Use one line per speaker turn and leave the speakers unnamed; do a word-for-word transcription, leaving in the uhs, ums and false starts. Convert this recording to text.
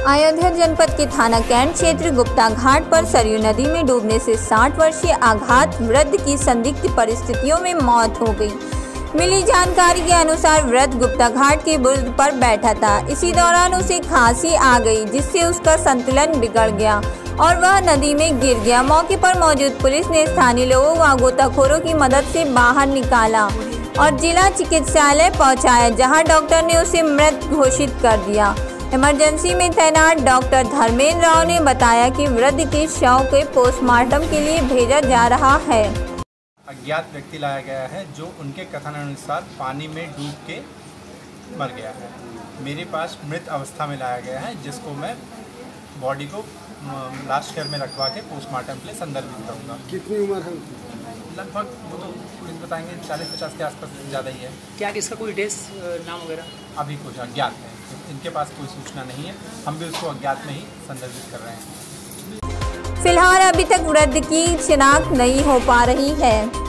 अयोध्या जनपद के थाना कैंट क्षेत्र गुप्ता घाट पर सरयू नदी में डूबने से साठ वर्षीय आघात वृद्ध की संदिग्ध परिस्थितियों में मौत हो गई। मिली जानकारी के अनुसार वृद्ध गुप्ता घाट के बुर्ज पर बैठा था। इसी दौरान उसे खांसी आ गई, जिससे उसका संतुलन बिगड़ गया और वह नदी में गिर गया। मौके पर मौजूद पुलिस ने स्थानीय लोगों व गोताखोरों की मदद से बाहर निकाला और जिला चिकित्सालय पहुंचाया, जहां डॉक्टर ने उसे मृत घोषित कर दिया। इमरजेंसी में तैनात डॉक्टर धर्मेंद्र राव ने बताया कि वृद्ध के शव के पोस्टमार्टम के लिए भेजा जा रहा है।
अज्ञात व्यक्ति लाया गया है जो उनके कथन अनुसार पानी में डूब के मर गया है। मेरे पास मृत अवस्था में लाया गया है, जिसको मैं बॉडी को लास्ट केयर में रखवा के पोस्टमार्टम के लिए संदर्भित करूँगा।
कितनी उम्र है?
लगभग वो तो पुलिस बताएंगे चालीस पचास के आसपास, ज़्यादा ही है।
क्या इसका कोई डेस नाम वगैरह
अभी कुछ अज्ञात है, इनके पास कोई सूचना नहीं है। हम भी उसको अज्ञात में ही संदर्भित कर रहे हैं।
फिलहाल अभी तक वृद्ध की शिनाख्त नहीं हो पा रही है।